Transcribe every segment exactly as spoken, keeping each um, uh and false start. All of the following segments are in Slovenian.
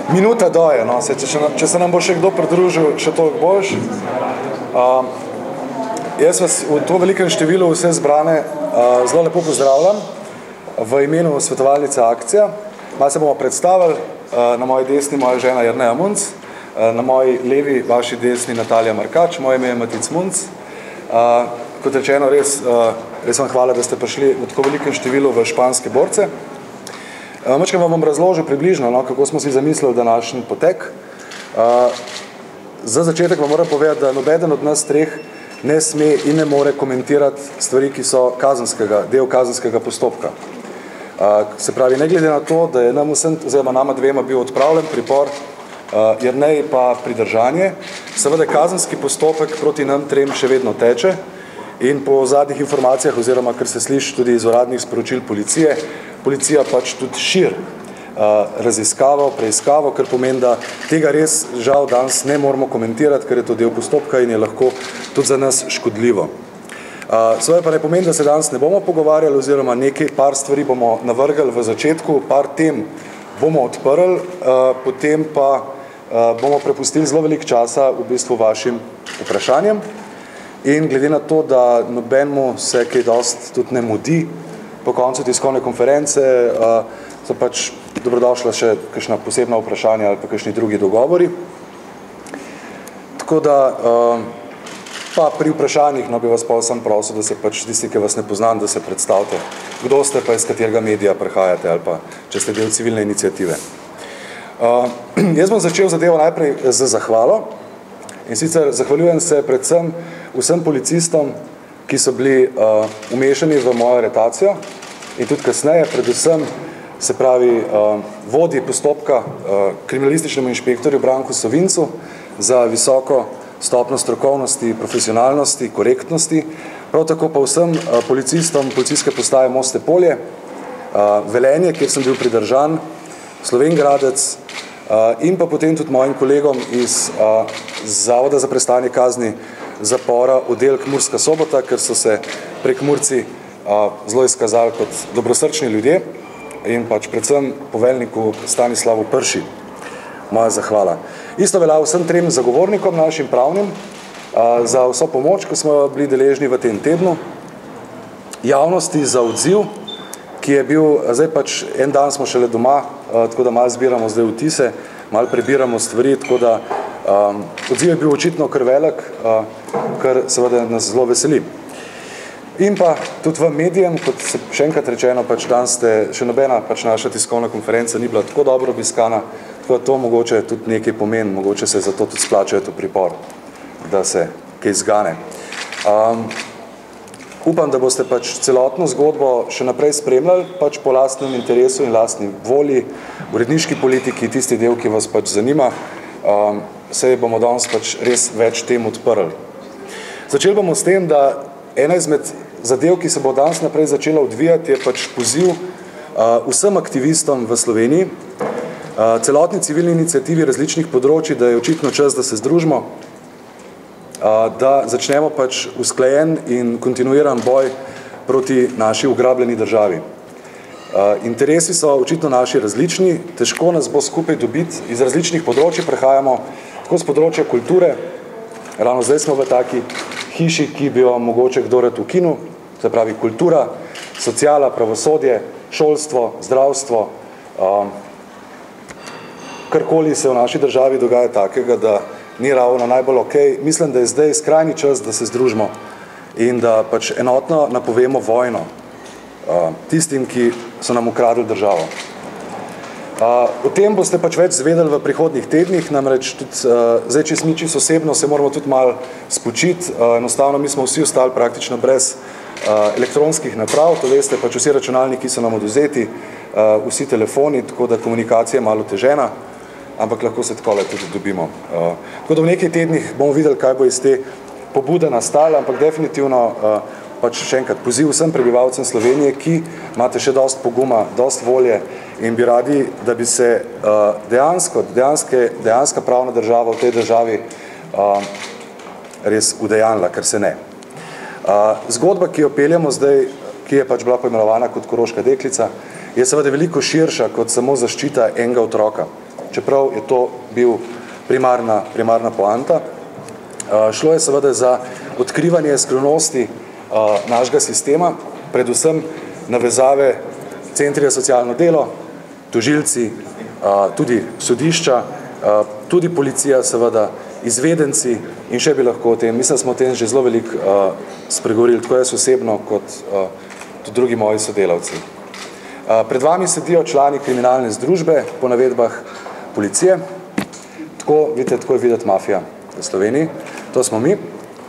Minuta doje, no, se, če, če se nam bo še kdo pridružil, še toliko boljš. Uh, jaz vas v to velikem številu vse zbrane uh, zelo lepo pozdravljam v imenu svetovalnice Akcija. Malo se bomo predstavili, uh, na moji desni moja žena Jerneja Munc, uh, na moji levi, vaši desni Natalija Markač, moje ime je Matic Munc. Uh, kot rečeno, res, uh, res vam hvala, da ste prišli v tako velikem številu v španske borce. Mačkaj vam bom razložil približno, no, kako smo si zamislili današnji potek. Uh, za začetek vam moram povedati, da nobeden od nas treh ne sme in ne more komentirati stvari, ki so kazenskega, del kazenskega postopka. Uh, se pravi, ne glede na to, da je nam vsem, oziroma nama dvema bil odpravljen pripor, uh, Jernej pa pridržanje, seveda kazenski postopek proti nam trem še vedno teče in po zadnjih informacijah, oziroma kar se sliši tudi iz uradnih sporočil policije, policija pač tudi širi uh, raziskavo, preiskavo, kar pomeni, da tega res žal danes ne moramo komentirati, ker je to del postopka in je lahko tudi za nas škodljivo. Uh, Svoje pa ne pomeni, da se danes ne bomo pogovarjali, oziroma nekaj par stvari bomo navrgali v začetku, par tem bomo odprli, uh, potem pa uh, bomo prepustili zelo veliko časa v bistvu vašim vprašanjem. In glede na to, da nobenemu se kaj dost tudi ne mudi, po koncu tiskovne konference uh, so pač dobrodošla še kakšna posebna vprašanja ali pa kakšni drugi dogovori. Tako da uh, pa pri vprašanjih no, bi vas pa vsem prosil, da se pač tisti, ki vas ne poznam, da se predstavite, kdo ste pa iz katerega medija prihajate ali pa če ste del civilne iniciative. Uh, jaz bom začel zadevo najprej z zahvalo in sicer zahvaljujem se predvsem vsem policistom, ki so bili uh, umešani v mojo aretacijo in tudi kasneje, predvsem se pravi uh, vodji postopka uh, kriminalističnemu inšpektorju Branku Sovincu za visoko stopnjo strokovnosti, profesionalnosti, korektnosti, prav tako pa vsem uh, policistom policijske postaje Moste Polje, uh, Velenje, kjer sem bil pridržan, Slovenj Gradec uh, in pa potem tudi mojim kolegom iz uh, Zavoda za prestajanje kazni zapora oddelek Murska Sobota, ker so se prek Murci a, zelo izkazali kot dobrosrčni ljudje in pač predvsem poveljniku Stanislavu Prši. Moja zahvala. Isto velja vsem trem zagovornikom našim pravnim a, za vso pomoč, ko smo bili deležni v tem tednu. Javnosti za odziv, ki je bil, zdaj pač en dan smo šele doma, a, tako da malo zbiramo zdaj vtise, malo prebiramo stvari, tako da Um, odziv je bil očitno kar velik, uh, kar seveda nas zelo veseli. In pa tudi v medijem, kot se še enkrat rečeno, pač danes ste, še nobena pač naša tiskovna konferenca ni bila tako dobro obiskana, tako da to mogoče tudi nekaj pomeni, mogoče se zato tudi splačajo to pripor, da se kaj zgane. Um, upam, da boste pač celotno zgodbo še naprej spremljali, pač po lastnem interesu in lastni volji, uredniški politiki, tisti del, ki vas pač zanima. Um, se bomo danes pač res več tem odprli. Začeli bomo s tem, da ena izmed zadev, ki se bo danes naprej začela odvijati, je pač poziv uh, vsem aktivistom v Sloveniji, uh, celotni civilni iniciativi različnih področji, da je očitno čas, da se združimo, uh, da začnemo pač usklajen in kontinuiran boj proti naši ugrabljeni državi. Uh, interesi so očitno naši različni, težko nas bo skupaj dobiti, iz različnih področji prehajamo, tako z področja kulture, ravno zdaj smo v taki hiši, ki bi jo mogoče kdo rad ukinil, se pravi kultura, sociala, pravosodje, šolstvo, zdravstvo, um, karkoli se v naši državi dogaja takega, da ni ravno najbolj okej. Mislim, da je zdaj skrajni čas, da se združimo in da pač enotno napovemo vojno uh, tistim, ki so nam ukradli državo. Uh, o tem boste pač več zvedeli v prihodnjih tednih, namreč tudi, uh, zdaj, če smo čisto osebno, se moramo tudi malo spočiti. Uh, enostavno, mi smo vsi ostali praktično brez uh, elektronskih naprav, to veste, pač vsi računalniki so nam odvzeti, uh, vsi telefoni, tako da komunikacija je malo težena, ampak lahko se takole tudi dobimo. Uh, tako da v nekaj tednih bomo videli, kaj bo iz te pobude nastala, ampak definitivno uh, pač še enkrat poziv vsem prebivalcem Slovenije, ki imate še dost poguma, dost volje in bi radi, da bi se uh, dejansko, dejanske, dejanska pravna država v tej državi uh, res udejanila, ker se ne. Uh, zgodba, ki jo peljemo zdaj, ki je pač bila poimenovana kot Koroška deklica, je seveda veliko širša kot samo zaščita enega otroka. čeprav je to bil primarna, primarna poanta. Šlo je seveda za odkrivanje skrivnosti našega sistema, predvsem navezave centri za socialno delo, tožilci, tudi sodišča, tudi policija seveda, izvedenci in še bi lahko o tem. Mislim, da smo o tem že zelo veliko spregovorili, tako jaz osebno kot tudi drugi moji sodelavci. Pred vami sedijo člani kriminalne združbe po navedbah policije. Tako, vidite, tako je videti mafija v Sloveniji. To smo mi.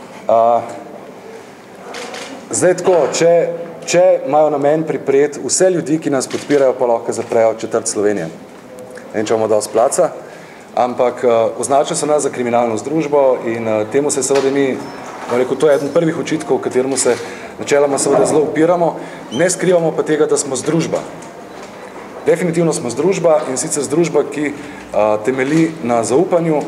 Zdaj tako, če, če imajo namen priprijeti vse ljudi, ki nas podpirajo, pa lahko zaprejo četrt Slovenije. Ne vem, če bomo dosti placa, ampak označili so nas za kriminalno združbo in temu se seveda mi, rekel, to je eden prvih očitkov, kateremu se načeloma seveda zelo upiramo, ne skrivamo pa tega, da smo združba. Definitivno smo združba in sicer združba, ki temelji na zaupanju,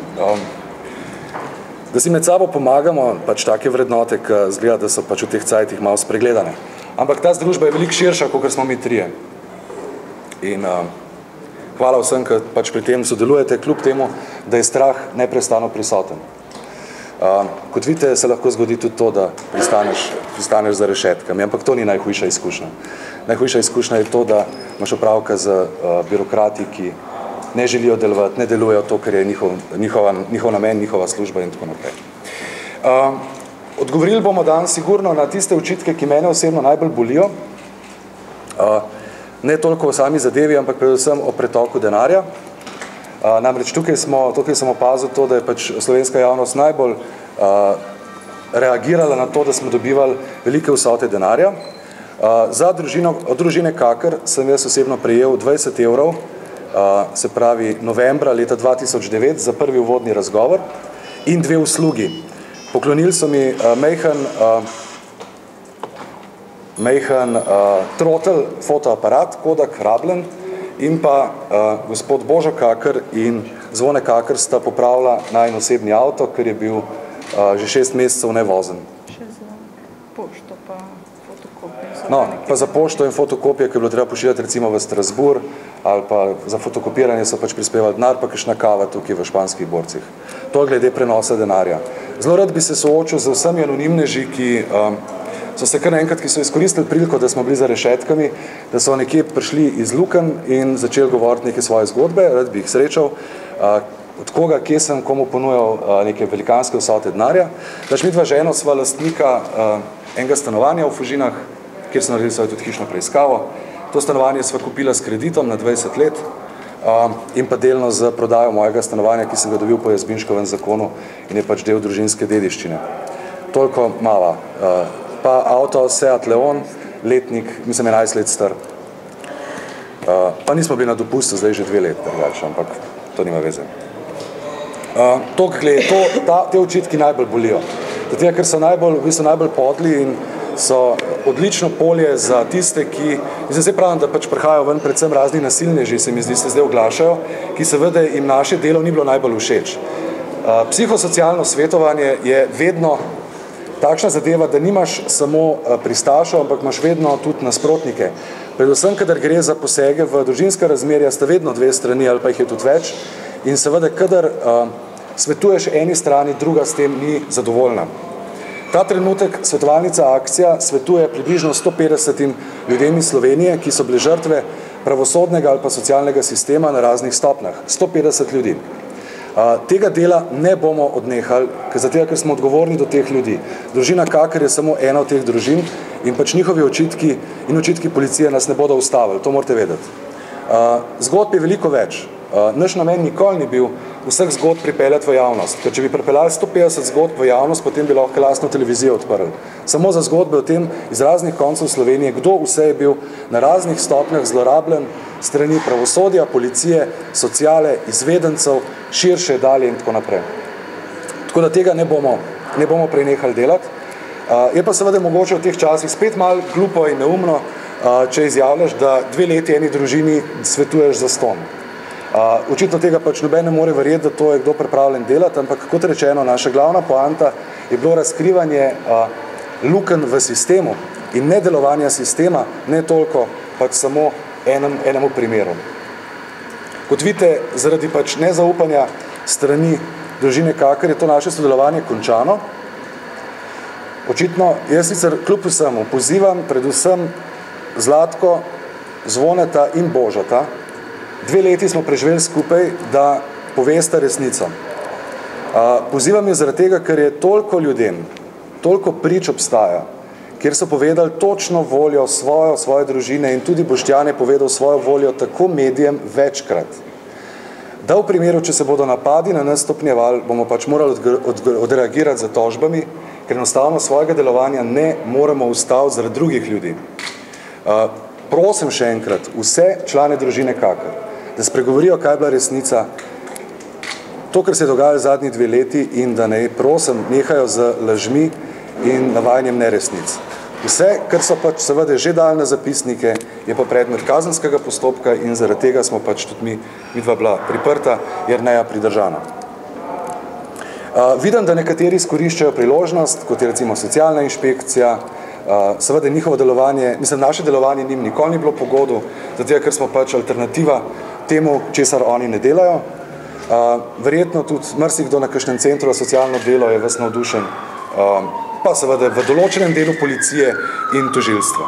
da si med sabo pomagamo, pač take vrednote, ki zgleda, da so pač v teh cajtih malo spregledane. Ampak ta združba je veliko širša, kot smo mi trije. In uh, hvala vsem, ki pač pri tem sodelujete, kljub temu, da je strah neprestano prisoten. Uh, kot vidite, se lahko zgodi tudi to, da pristaneš, pristaneš za rešetkami, ampak to ni najhujša izkušnja. Najhujša izkušnja je to, da imaš opravka z uh, birokrati, ki ne želijo delovati, ne delujejo to, ker je njihov, njihova, njihov namen, njihova služba in tako naprej. Uh, odgovorili bomo danes sigurno na tiste očitke, ki mene osebno najbolj bolijo. Uh, ne toliko o sami zadevi, ampak predvsem o pretoku denarja. Uh, namreč tukaj, smo, tukaj sem opazil to, da je pač slovenska javnost najbolj uh, reagirala na to, da smo dobivali velike vsote denarja. Uh, za družino, od družine Kakr sem jaz osebno prejel dvajset evrov, Uh, se pravi novembra leta dva tisoč devet za prvi uvodni razgovor in dve uslugi. Poklonili so mi uh, mejhen, uh, mejhen uh, trotel fotoaparat, Kodak Rablен in pa uh, gospod Božo Kakr in Zvone Kakr sta popravila najin osebni avto, ker je bil uh, že šest mesecev nevozen. Še za pošto pa fotokopije. No, pa za pošto in fotokopije, ki je bilo treba pošiljati recimo v Strasbourg, ali pa za fotokopiranje so pač prispevali denar, pa kakšna kava tukaj v španskih borcih. To glede prenosa denarja. Zelo rad bi se soočil z vsemi anonimneži, ki um, so se kar naenkrat, ki so izkoristili priliko, da smo bili za rešetkami, da so nekje prišli iz lukenj in začeli govoriti neke svoje zgodbe, rad bi jih srečal, uh, od koga, kje sem komu ponujal uh, neke velikanske vsote denarja. Dač mi dva ženo sva lastnika uh, enega stanovanja v Fužinah, kjer sem naredil svojo tudi hišno preiskavo. To stanovanje sva kupila s kreditom na dvajset let uh, in pa delno z prodajo mojega stanovanja, ki sem ga dobil po Jazbinškovem zakonu in je pač del družinske dediščine. Toliko mala. Uh, pa avto Seat Leon, letnik, mislim, enajst let star. Uh, pa nismo bili na dopustu, zdaj že dve let, drugače, ampak to nima veze. Uh, to, gled, to, ta, te očitki najbolj bolijo. Zato, ker so najbolj, v bistvu najbolj podli in so odlično polje za tiste, ki, mislim, zdaj pravim, da pač prihajajo ven predvsem razni nasilneži, se mi zdi, se zdaj oglašajo, ki seveda jim naše delo ni bilo najbolj všeč. Uh, psihosocialno svetovanje je vedno takšna zadeva, da nimaš samo uh, pristašov, ampak imaš vedno tudi nasprotnike. Predvsem, kadar gre za posege v družinska razmerja, sta vedno dve strani ali pa jih je tudi več in seveda, kadar uh, svetuješ eni strani, druga s tem ni zadovoljna. Ta trenutek svetovalnica akcija svetuje približno sto petdesetim ljudem iz Slovenije, ki so bili žrtve pravosodnega ali pa socialnega sistema na raznih stopnjah. sto petdeset ljudi. Uh, tega dela ne bomo odnehali, zato, ker smo odgovorni do teh ljudi. Družina Kakr je samo ena od teh družin in pač njihovi očitki in očitki policije nas ne bodo ustavili, to morate vedeti. Uh, zgodb je veliko več. Uh, naš namen nikoli ni bil vseh zgodb pripeljati v javnost, ker če bi pripeljali sto petdeset zgodb v javnost, potem bi lahko lastno televizijo odprli. Samo za zgodbe o tem iz raznih koncev Slovenije, kdo vse je bil na raznih stopnjah zlorabljen strani pravosodja, policije, sociale, izvedencev, širše, dalje in tako naprej. Tako da tega ne bomo, ne bomo prenehali delati. Uh, je pa seveda mogoče v teh časih spet malo glupo in neumno, uh, če izjavljaš, da dve leti eni družini svetuješ za ston. Uh, očitno tega pač noben ne more verjeti, da to je kdo pripravljen delati, ampak kot rečeno, naša glavna poanta je bilo razkrivanje uh, lukenj v sistemu in nedelovanja sistema, ne toliko pač samo enem, enemu primeru. Kot vidite, zaradi pač nezaupanja strani družine Kakar je to naše sodelovanje končano. Očitno, jaz sicer kljub vsemu pozivam predvsem Zlatko, Zvoneta in Božata, dve leti smo preživeli skupaj, da povesta resnico. Pozivam jo zaradi tega, ker je toliko ljudem, toliko prič obstaja, kjer so povedali točno voljo svojo, svoje družine in tudi Boštjan je povedal svojo voljo tako medijem večkrat. Da v primeru, če se bodo napadi na nas stopnjevali, bomo pač morali odreagirati za tožbami, ker enostavno svojega delovanja ne moremo ustaviti zaradi drugih ljudi. Prosim še enkrat vse člane družine Kakar, da spregovorijo, kaj je bila resnica, to, kar se je dogajalo zadnji dve leti in da ne, prosim, nehajo z lažmi in navajanjem neresnic. Vse, kar so pač seveda že dali na zapisnike, je pa predmet kazenskega postopka in zaradi tega smo pač tudi mi, midva bila priprta, Jerneja pridržana. Uh, vidim, da nekateri izkoriščajo priložnost, kot je recimo socialna inšpekcija, uh, seveda njihovo delovanje, mislim, naše delovanje njim nikoli ni bilo po godu, zato ker smo pač alternativa temu, česar oni ne delajo. Uh, verjetno tudi marsikdo na kakšnem centru za socialno delo je vas navdušen, uh, pa seveda v določenem delu policije in tožilstva.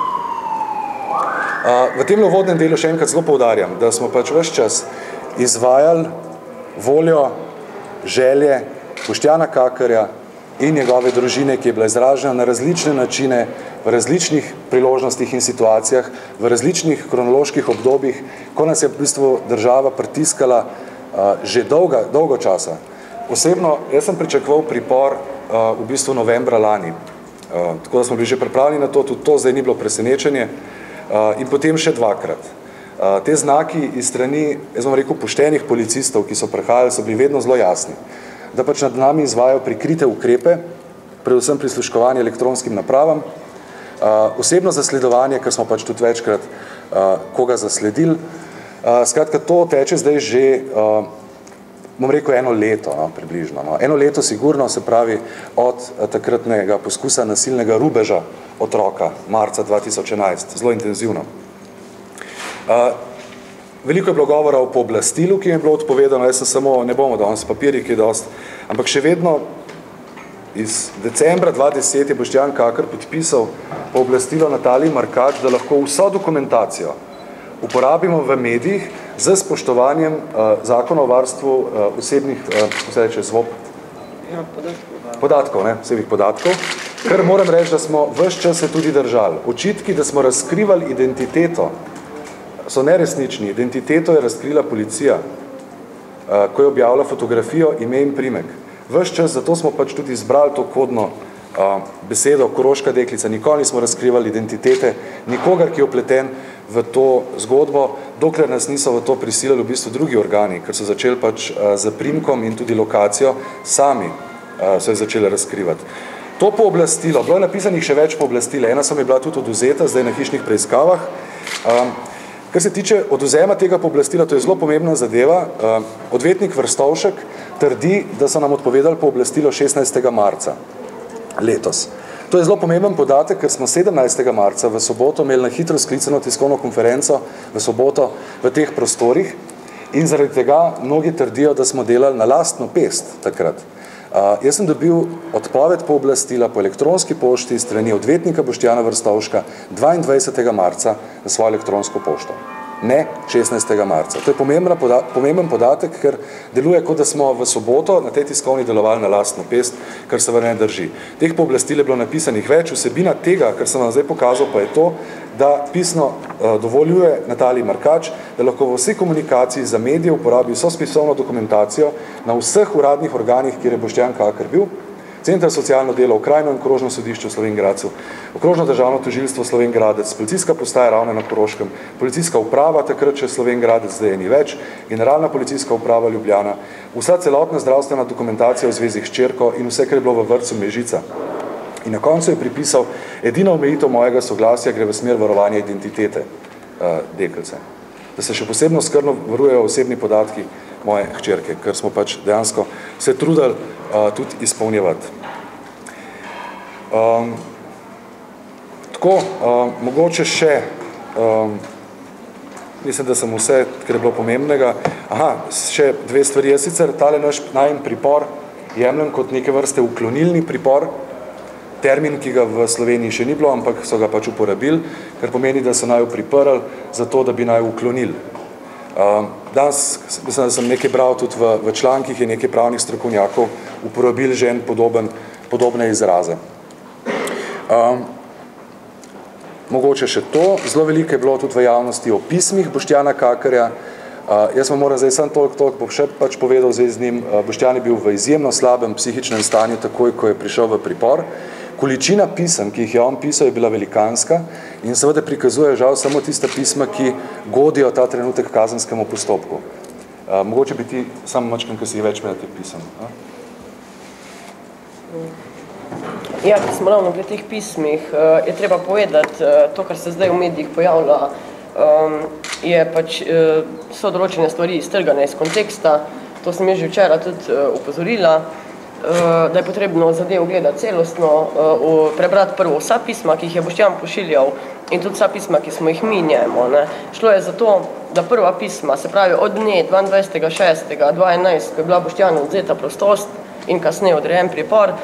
Uh, v tem uvodnem delu še enkrat zelo poudarjam, da smo pač ves čas izvajali voljo, želje Boštjana Kakarja in njegove družine, ki je bila izražena na različne načine, v različnih priložnostih in situacijah, v različnih kronoloških obdobjih, ko nas je v bistvu država pritiskala uh, že dolga, dolgo časa. Osebno, jaz sem pričakoval pripor uh, v bistvu novembra lani, uh, tako da smo bili že pripravljeni na to, tudi to zdaj ni bilo presenečenje, uh, in potem še dvakrat. Uh, te znaki iz strani, jaz bom rekel, poštenih policistov, ki so prihajali, so bili vedno zelo jasni, da pač nad nami izvajajo prikrite ukrepe, predvsem prisluškovanje elektronskim napravam, uh, osebno zasledovanje, ker smo pač tudi večkrat uh, koga zasledili. Uh, skratka, to teče zdaj že, uh, bom rekel, eno leto, no, približno. No. Eno leto sigurno, se pravi, od uh, takratnega poskusa nasilnega rubeža otroka, marca dva tisoč enajst, zelo intenzivno. Uh, Veliko je bilo govora o pooblastilu, ki je bilo odpovedano, jaz sem samo, ne bomo danes papirji, ki je dost, ampak še vedno iz decembra dva deset je Boštjan Kakar podpisal pooblastilo Nataliji Markač, da lahko vso dokumentacijo uporabimo v medijih z spoštovanjem uh, zakona o varstvu uh, osebnih, uh, vse reče, svob, podatkov, ne, osebnih podatkov, kar moram reči, da smo ves čas se tudi držali. Očitki, da smo razkrivali identiteto, so neresnični. Identiteto je razkrila policija, ko je objavila fotografijo, ime in primek. Ves čas, zato smo pač tudi izbrali to kodno besedo Koroška deklica. Nikoli nismo razkrivali identitete nikogar, ki je opleten v to zgodbo, dokler nas niso v to prisilili v bistvu drugi organi, ker so začeli pač z primkom in tudi lokacijo sami so jih začeli razkrivati. To pooblastilo, bilo je napisanih še več pooblastile, ena so mi bila tudi odvzeta, zdaj na hišnih preiskavah. Kar se tiče odvzema tega pooblastila, to je zelo pomembna zadeva. Odvetnik Vrstovšek trdi, da so nam odpovedali pooblastilo šestnajstega marca letos. To je zelo pomemben podatek, ker smo sedemnajstega marca v soboto imeli na hitro sklicano tiskovno konferenco v soboto v teh prostorih in zaradi tega mnogi trdijo, da smo delali na lastno pest takrat. Uh, jaz sem dobil odpoved pooblastila po elektronski pošti strani odvetnika Boštjana Vrstovška dvaindvajsetega marca na svojo elektronsko pošto. Ne šestnajstega marca. To je pomemben, poda pomemben podatek, ker deluje, kot da smo v soboto na tej tiskovni delovali na lastno pest, kar se ne drži. Teh pooblastil je bilo napisanih več, vsebina tega, kar sem vam zdaj pokazal, pa je to, da pisno uh, dovoljuje Nataliji Markač, da lahko v vsej komunikaciji za medije uporabi vso spisovno dokumentacijo na vseh uradnih organih, kjer je Boštjan Kakar bil, Center socialno delo, Okrajno in okrožno sodišče v Slovenj Gradcu, Okrožno državno tožilstvo Slovenj Gradec, policijska postaja Ravne na Koroškem, policijska uprava, takrat še Slovenj Gradec, zdaj je ni več, generalna policijska uprava Ljubljana, vsa celotna zdravstvena dokumentacija v zvezi s hčerko in vse, kar je bilo v vrtcu Mežica. In na koncu je pripisal, edina omejitev mojega soglasja gre v smer varovanja identitete uh, deklice. Da se še posebno skrbno varujejo osebni podatki moje hčerke, ker smo pač dejansko se trudili uh, tudi izpolnjevati. Um, tako, um, mogoče še, um, mislim, da sem vse, kar je bilo pomembnega, Aha, še dve stvari. Jaz sicer tale naš najem pripor jemljem kot neke vrste uklonilni pripor, termin, ki ga v Sloveniji še ni bilo, ampak so ga pač uporabili, kar pomeni, da so naju priprli zato, da bi naju uklonili. Uh, danes, mislim, da sem nekaj bral tudi v, v člankih in nekaj pravnih strokovnjakov uporabili že en podoben, podobne izraze. Um, mogoče še to, zelo veliko je bilo tudi v javnosti o pismih Boštjana Kakarja. Uh, jaz vam moram zdaj sem toliko, toliko bo še pač povedal zdaj z njim. Uh, Boštjan je bil v izjemno slabem psihičnem stanju takoj, ko je prišel v pripor. Količina pisem, ki jih je on pisal, je bila velikanska in seveda prikazuje žal samo tista pisma, ki godijo ta trenutek kazenskemu postopku. Uh, mogoče bi ti sam mačkem, ki si več med teh pisem. A? Ja, ki smo ravno pri teh pismih, je treba povedati, to, kar se zdaj v medijih pojavlja, je pač, so določene stvari iztrgane iz konteksta, to sem je že včeraj tudi upozorila, da je potrebno zadevo gledati celostno, prebrati prvo vsa pisma, ki jih je Boštjan pošiljal in tudi vsa pisma, ki smo jih mi njemu. Ne. Šlo je za to, da prva pisma, se pravi od dne dvaindvajsetega šestega dva tisoč enajst, ko je bila Boštjanu odzeta prostost in kasneje odrejen pripor,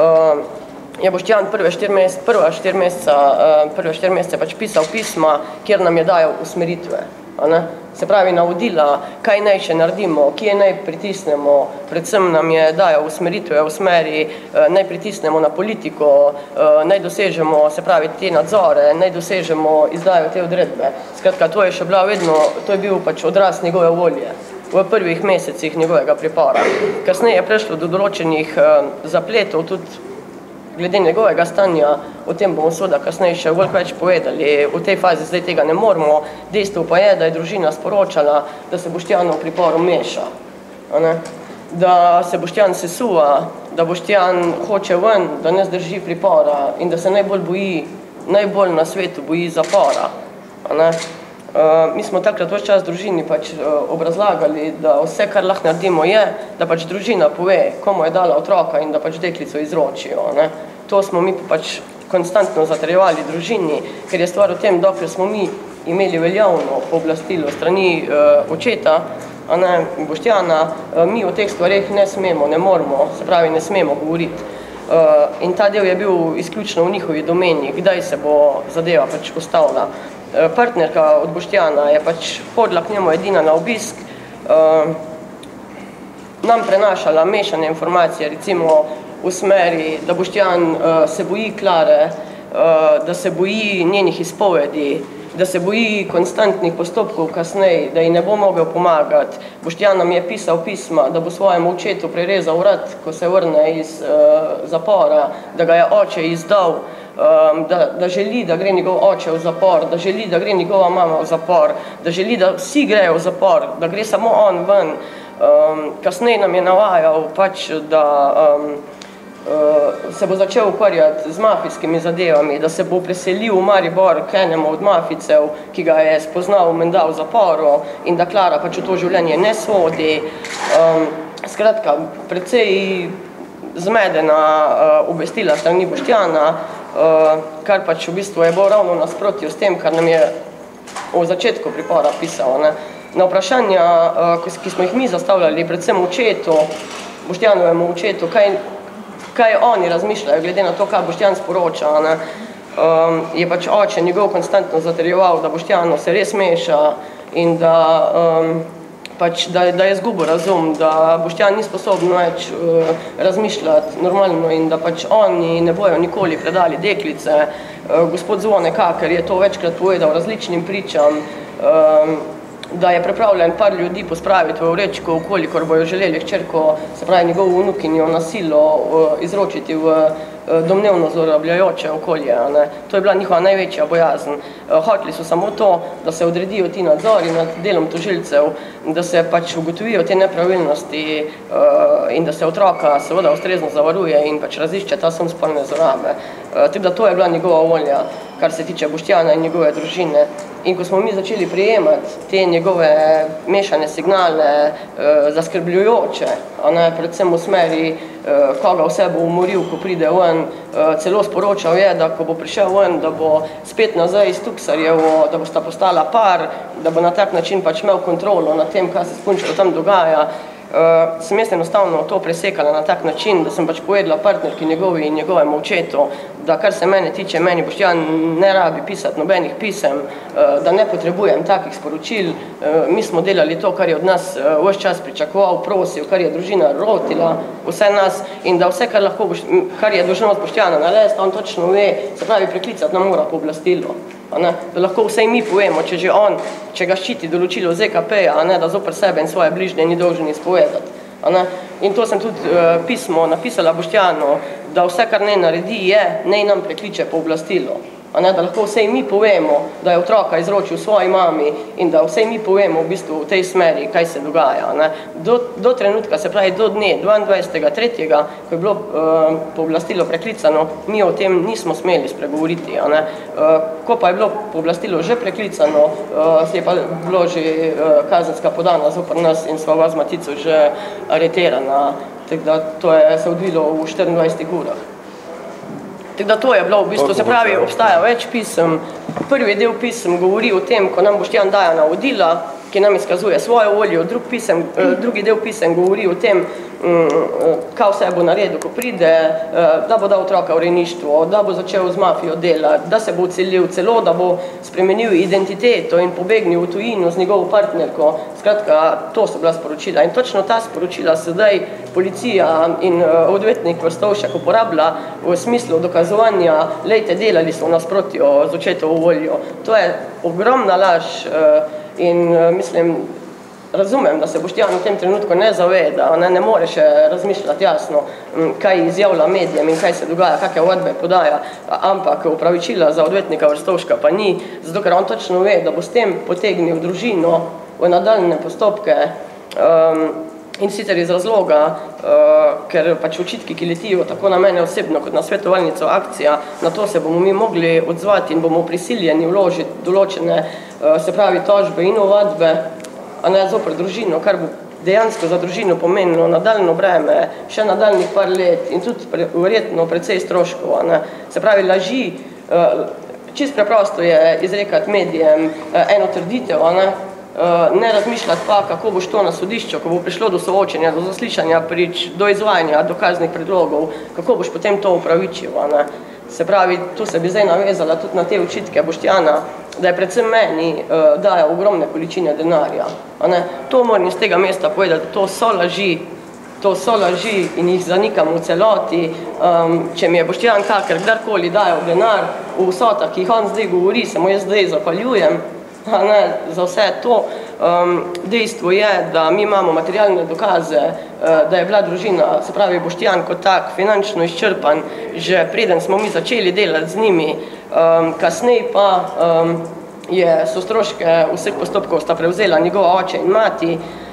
je Boštjan prve štiri mesece, prva štiri meseca, prve štiri mesece pač pisal pisma, kjer nam je dajal usmeritve. Ne? Se pravi, navodila, kaj naj še naredimo, kje naj pritisnemo, predvsem nam je dajal usmeritve v smeri, naj pritisnemo na politiko, naj dosežemo, se pravi, te nadzore, naj dosežemo izdajo te odredbe. Skratka, to je še bila vedno, to je bil pač odraz njegove volje v prvih mesecih njegovega pripora. Kasneje je prešlo do določenih zapletov, tudi glede njegovega stanja, o tem bomo seveda kasneje še veliko več povedali, v tej fazi zdaj tega ne moremo, dejstvo pa je, da je družina sporočala, da se Boštjan v priporu meša, ne? Da se Boštjan sesuva, da Boštjan hoče ven, da ne zdrži pripora in da se najbolj boji, najbolj na svetu boji zapora. Ne? Uh, mi smo takrat ves čas družini pač uh, obrazlagali, da vse, kar lahko naredimo je, da pač družina pove, komu je dala otroka in da pač deklico izročijo. Ne? To smo mi pač konstantno zatrjevali družini, ker je stvar v tem, dokler smo mi imeli veljavno pooblastilo strani uh, očeta, a ne, Boštjana, uh, mi o teh stvareh ne smemo, ne moramo, se pravi, ne smemo govoriti. Uh, in ta del je bil izključno v njihovi domeni, kdaj se bo zadeva pač ustavila. Partnerka od Boštjana je pač hodila k njemu edina na obisk, uh, nam prenašala mešane informacije, recimo v smeri, da Boštjan uh, se boji Klare, uh, da se boji njenih izpovedi, da se boji konstantnih postopkov kasneje, da ji ne bo mogel pomagati. Boštjan nam je pisal pisma, da bo svojemu očetu prerezal vrat, ko se vrne iz uh, zapora, da ga je oče izdal, Um, da, da želi, da gre njegov oče v zapor, da želi, da gre njegova mama v zapor, da želi, da vsi grejo v zapor, da gre samo on ven. Um, kasneje nam je navajal, pač, da um, uh, se bo začel ukvarjati z mafijskimi zadevami, da se bo preselil v Maribor k enemu od maficev, ki ga je spoznal menda v zaporu in da Klara pač v to življenje ne sodi. Um, skratka, precej zmedena uh, obvestila strani Boštjana, Uh, kar pač v bistvu je bilo ravno nasprotju s tem, kar nam je v začetku pripora pisal. Ne. Na vprašanja, uh, ki smo jih mi zastavljali, predvsem očetu, Boštjanovemu očetu, kaj, kaj oni razmišljajo, glede na to, kaj Boštjan sporoča, ne. Um, je pač oče njegov konstantno zatrjeval, da Boštjano se res meša in da um, pač, da, da je zgubo razum, da Boštjan ni sposoben več uh, razmišljati normalno in da pač oni ne bojo nikoli predali deklice. Uh, gospod Zvone Kakar je to večkrat povedal različnim pričam, um, da je pripravljen par ljudi pospraviti v vrečko, kolikor bojo želeli hčerko, se pravi njegovo vnukinjo na silo uh, izročiti v uh, domnevno zlorabljajoče okolje. Ne. To je bila njihova največja bojazen. Uh, hoteli so samo to, da se odredijo ti nadzori nad delom tožilcev, da se pač ugotovijo te nepravilnosti uh, in da se otroka seveda ustrezno zavaruje in pač razišče ta sum spolne zlorabe. Uh, tako da to je bila njegova volja, kar se tiče Boštjana in njegove družine. In ko smo mi začeli prijemati te njegove mešane signale, eh, zaskrbljujoče, a ne, predvsem v smeri, eh, koga vse bo umoril, ko pride ven, eh, celo sporočal je, da ko bo prišel ven, da bo spet nazaj iz Tuksarjevo, da bo sta postala par, da bo na tak način pač imel kontrolo nad tem, kaj se s punčko tam dogaja. Uh, sem jaz enostavno to presekala na tak način, da sem pač povedala partnerki njegovi in njegovemu očetu, da kar se mene tiče, meni Boštjan ne rabi pisati nobenih pisem, uh, da ne potrebujem takih sporočil. Uh, mi smo delali to, kar je od nas uh, vse čas pričakoval, prosil, kar je družina rotila, vse nas, in da vse, kar, lahko, kar je dolžnost Boštjana narediti, on točno ve, se pravi preklicati nam mora pooblastilo. Da lahko vsej mi povemo, če že on, če ga ščiti določilo Z K P-ja, da zoper sebe in svoje bližnje ni dolžen izpovedati. In to sem tudi uh, pismo napisala Boštjanu, da vse, kar ne naredi, je, ne nam prekliče pooblastilo. Da lahko vsej mi povemo, da je otroka izročil svoji mami in da vsej mi povemo v bistvu v tej smeri, kaj se dogaja. Ne. Do, do trenutka, se pravi do dne dvaindvajsetega tretjega, ko je bilo uh, pooblastilo preklicano, mi o tem nismo smeli spregovoriti. Ne. Uh, ko pa je bilo pooblastilo že preklicano, uh, je pa bilo že uh, kazenska podana zoper nas in sva vas Matico že areterana. Tako da to je se odvilo v štiriindvajsetih urah. Tako da to je bilo v bistvu, se pravi, obstaja več pisem. Prvi del pisem govori o tem, ko nam Boštjan daje navodila, ki nam izkazuje svojo voljo, Drug pisem, drugi del pisem govori o tem, kaj vse bo naredil, ko pride, da bo dal otroka v rejništvo, da bo začel z mafijo delati, da se bo odselil celo, da bo spremenil identiteto in pobegnil v tujino z njegovo partnerko. Skratka, to so bila sporočila. In točno ta sporočila sedaj policija in odvetnik Vrstovšek uporablja v smislu dokazovanja, lejte, delali so nasprotjo z očetovo voljo. To je ogromna laž in mislim, razumem, da se Boštjan v tem trenutku ne zaveda, ne, ne more še razmišljati jasno, kaj izjavlja medijem in kaj se dogaja, kakve ovadbe podaja, ampak upravičila za odvetnika Vrstovška pa ni, zato ker on točno ve, da bo s tem potegnil družino v nadaljne postopke, um, in sicer iz razloga, uh, ker pač očitki, ki letijo tako na mene osebno kot na svetovalnico akcija, na to se bomo mi mogli odzvati in bomo prisiljeni vložiti določene, uh, se pravi, tožbe in ovadbe, a ne zoper družino, kar bo dejansko za družino pomenilo nadaljno breme, še nadaljnih par let in tudi pre, verjetno precej stroškov. A ne. Se pravi, laži, uh, čist preprosto je izrekati medijem uh, eno trditev, a ne, Uh, ne razmišljati pa, kako boš to na sodišču, ko bo prišlo do soočenja, do zaslišanja prič, do izvajanja dokaznih predlogov, kako boš potem to upravičil. Ne? Se pravi, tu se bi zdaj navezala tudi na te očitke Boštjana, da je predvsem meni uh, daja ogromne količine denarja. Ne? To moram iz tega mesta povedati, to so laži, to so laži in jih zanikam v celoti. Um, če mi je Boštjan kakor kdarkoli dajal denar v vsotah, ki jih on zdaj govori, se mu jaz zdaj zapaljujem, ne, za vse to. Um, dejstvo je, da mi imamo materialne dokaze, uh, da je bila družina, se pravi Boštjan kot tak, finančno izčrpan, že preden smo mi začeli delati z njimi. Um, kasneje pa um, je, so stroške vseh postopkov sta prevzela njegova oče in mati.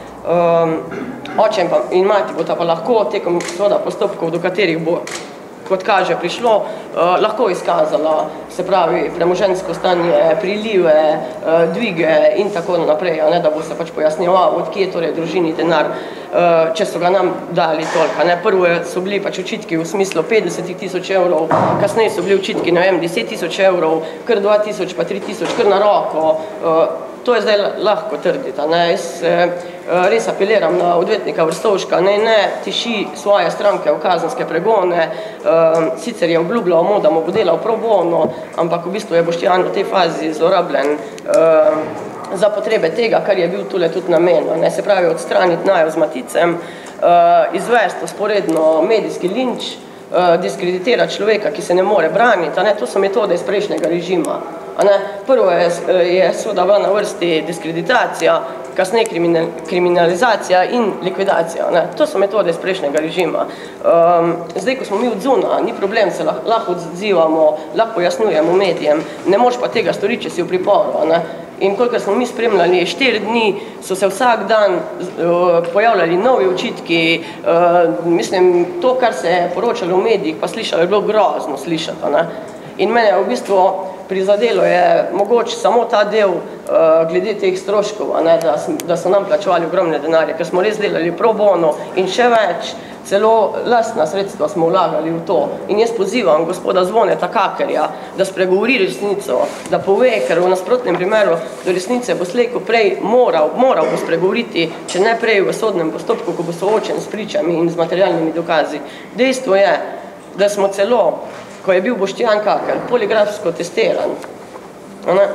Um, oče in, pa, in mati bosta pa lahko tekom seveda postopkov, do katerih bo, kot kaže, prišlo, uh, lahko izkazala, se pravi, premoženjsko stanje, prilive, uh, dvige in tako naprej, ne, da bo se pač pojasnjeval, od kje je torej družini denar, uh, če so ga nam dali toliko. Ne. Prvo so bili pač očitki v smislu petdeset tisoč evrov, kasneje so bili očitki, ne vem, deset tisoč evrov, kar dva tisoč, pa tri tisoč, kar na roko. Uh, to je zdaj lahko trditi. Ne. Jaz uh, res apeliram na odvetnika Vrstovška, ne, ne tiši svoje stranke v kazenske pregone, uh, sicer je obljubljal mu, da mu bo delal pro bono, ampak v bistvu je Boštjan v tej fazi zlorabljen uh, za potrebe tega, kar je bil tule tudi namen, ne, se pravi odstraniti najo z Maticem, uh, izvesti usporedno medijski linč, uh, diskreditirati človeka, ki se ne more braniti, ne, to so metode iz prejšnjega režima. A ne, prvo je, je seveda bila na vrsti diskreditacija, kasneje kriminal, kriminalizacija in likvidacija. Ne. To so metode iz prejšnjega režima. Um, zdaj, ko smo mi od zuna, ni problem, se lah, lahko odzivamo, lahko pojasnjujemo medijem, ne moš pa tega storiti, če si v priporu. Ne. In kolikor smo mi spremljali, štiri dni so se vsak dan uh, pojavljali novi očitki, uh, mislim, to, kar se je poročalo v medijih, pa slišalo, je bilo grozno slišati. Ne. In mene v bistvu prizadelo je mogoče samo ta del uh, glede teh stroškov, a ne, da, da so nam plačevali ogromne denarje, ker smo res delali pro bono in še več, celo lastna sredstva smo vlagali v to. In jaz pozivam gospoda Zvoneta Kakerja, da spregovori resnico, da pove, ker v nasprotnem primeru do resnice bo slejko prej moral, moral bo spregovoriti, če ne prej v sodnem postopku, ko bo soočen s pričami in z materialnimi dokazi. Dejstvo je, da smo celo, ko je bil Boštjan Kaker poligrafsko testiran, ne,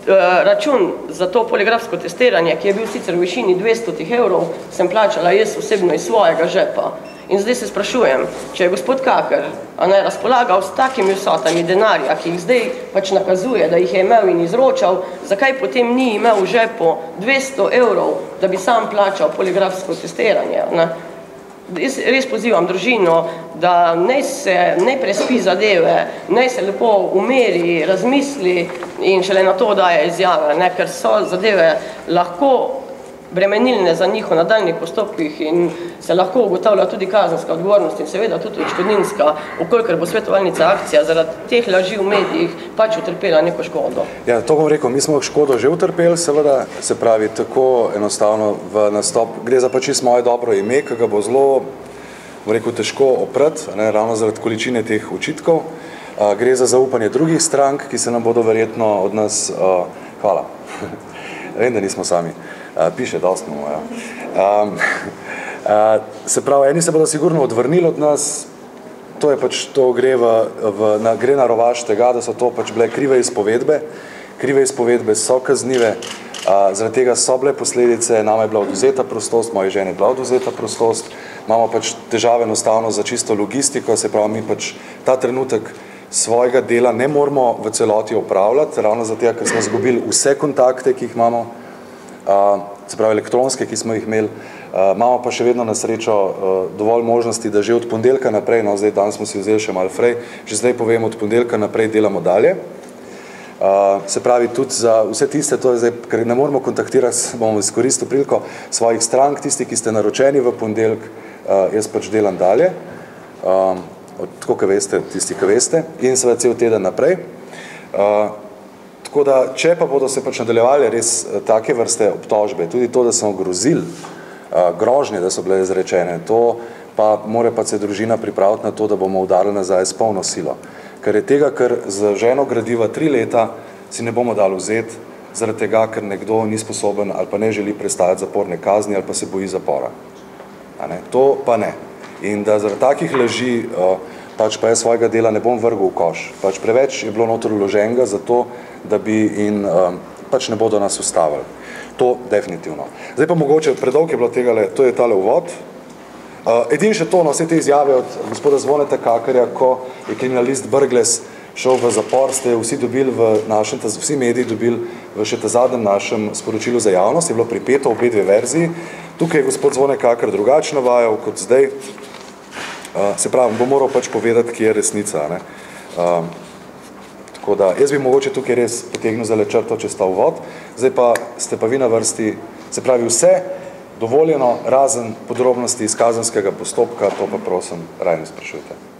račun za to poligrafsko testiranje, ki je bil sicer v višini dvesto evrov, sem plačala jaz osebno iz svojega žepa. In zdaj se sprašujem, če je gospod Kaker a ne, razpolagal s takimi vsotami denarja, ki jih zdaj pač nakazuje, da jih je imel in izročal, zakaj potem ni imel v žepu dvesto evrov, da bi sam plačal poligrafsko testiranje. Ne? Jaz res pozivam družino, da naj se ne prespi zadeve, naj se lepo umeri, razmisli in šele na to daje izjave, ne? Ker so zadeve lahko bremenilne za njih v nadaljnih postopkih in se lahko ugotavlja tudi kazenska odgovornost in seveda tudi odškodninska, ukolikor bo svetovalnica akcija zaradi teh laži v medijih pač utrpela neko škodo. Ja, to bom rekel, mi smo škodo že utrpeli, seveda, se pravi, tako enostavno v nastop, gre za pač moje dobro ime, ki ga bo zelo, bom rekel, težko oprati, ne, ravno zaradi količine teh očitkov. Uh, gre za zaupanje drugih strank, ki se nam bodo verjetno od nas, uh, hvala, vem, da nismo sami. Uh, piše, dosti mu, ja. Um, uh, se pravi, eni se bodo sigurno odvrnili od nas, to je pač, to gre, v, v, na, gre na rovaš tega, da so to pač bile krive izpovedbe, krive izpovedbe so kaznive, uh, zaradi tega so bile posledice, nama je bila odvzeta prostost, moji ženi je bila odvzeta prostost, imamo pač težave enostavno za čisto logistiko, se pravi, mi pač ta trenutek svojega dela ne moramo v celoti opravljati, ravno zato, ker smo izgubili vse kontakte, ki jih imamo, Uh, se pravi elektronske, ki smo jih imeli, uh, imamo pa še vedno na srečo uh, dovolj možnosti, da že od ponedeljka naprej, no zdaj danes smo si vzeli še malo frej, že zdaj povem, od ponedeljka naprej delamo dalje. Uh, se pravi tudi za vse tiste, to je zdaj, ker ne moramo kontaktirati, bomo izkoristil priliko svojih strank, tisti, ki ste naročeni v ponedeljk, uh, jaz pač delam dalje, uh, tako, ki veste, tisti, ki veste, in seveda cel teden naprej. Uh, Tako da, če pa bodo se pač nadaljevali res take vrste obtožbe, tudi to, da smo grozili, grožnje, da so bile izrečene, to pa mora pa se družina pripraviti na to, da bomo udarili nazaj s polno silo. Ker je tega, ker z ženo gradiva tri leta si ne bomo dali vzeti, zaradi tega, ker nekdo ni sposoben ali pa ne želi prestajati zaporne kazni ali pa se boji zapora. A ne? To pa ne. In da zaradi takih laži pač pa jaz svojega dela ne bom vrgel v koš. Pač preveč je bilo noter vloženega za to, da bi in um, pač ne bodo nas ustavili. To definitivno. Zdaj pa mogoče, predolg je bilo tega, to je tale uvod. Uh, edin še to, no, vse te izjave od gospoda Zvoneta Kakerja, ko je kriminalist Brglez šel v zapor, ste vsi dobili v našem, vsi mediji dobili v še ta zadnjem našem sporočilu za javnost, je bilo pripeto obe dve verziji. Tukaj je gospod Zvone Kaker drugačno vajal kot zdaj. Uh, se pravi, bo moral pač povedati, kje je resnica. Ne? Uh, tako da, jaz bi mogoče tukaj res potegnil za črto, če sta uvod. Zdaj pa ste pa vi na vrsti, se pravi vse dovoljeno, razen podrobnosti iz kazenskega postopka, to pa prosim, rajno sprašujte.